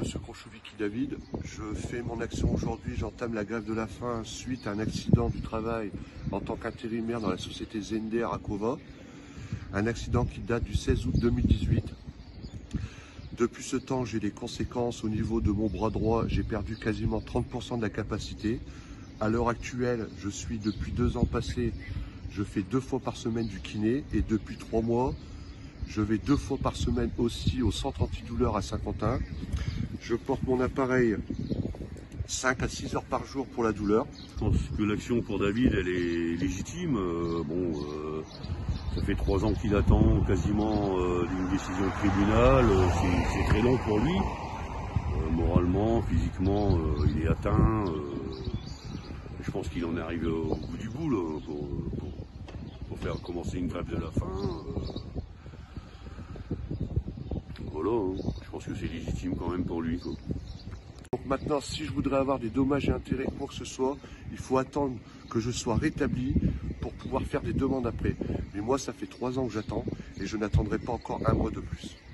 secours Chouviki David. Je fais mon action aujourd'hui, j'entame la grève de la faim suite à un accident du travail en tant qu'intérimaire dans la société Zender à Cova. Un accident qui date du 16 août 2018. Depuis ce temps, j'ai des conséquences au niveau de mon bras droit. J'ai perdu quasiment 30% de la capacité. À l'heure actuelle, je suis depuis 2 ans passés, je fais 2 fois par semaine du kiné et depuis 3 mois, je vais 2 fois par semaine aussi au centre antidouleur à Saint-Quentin. Je porte mon appareil 5 à 6 heures par jour pour la douleur. Je pense que l'action pour David, elle est légitime. Ça fait 3 ans qu'il attend quasiment d'une décision de tribunal. C'est très long pour lui. Moralement, physiquement, il est atteint. Je pense qu'il en est arrivé au bout du bout là, pour faire commencer une grève de la faim. Voilà, hein. Je pense que c'est légitime quand même pour lui, quoi. Donc maintenant, si je voudrais avoir des dommages et intérêts, quoi que ce soit, il faut attendre que je sois rétabli pour pouvoir faire des demandes après. Mais moi, ça fait 3 ans que j'attends et je n'attendrai pas encore un mois de plus.